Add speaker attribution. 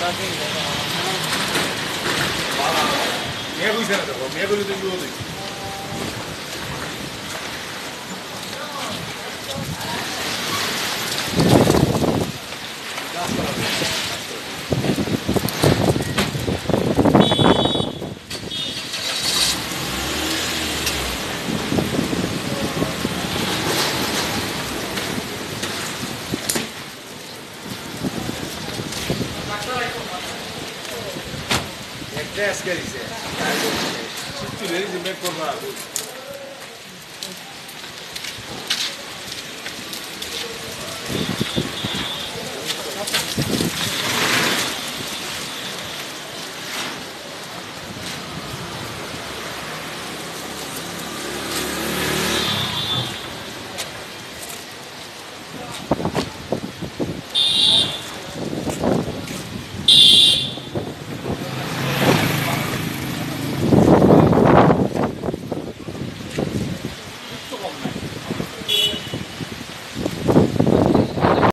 Speaker 1: মেঘুইছে না দেখো মেঘগুলি তো জুয়ো দেখি একটা আজকে দিছে চিত্তুলেরই যে মেঘ করবা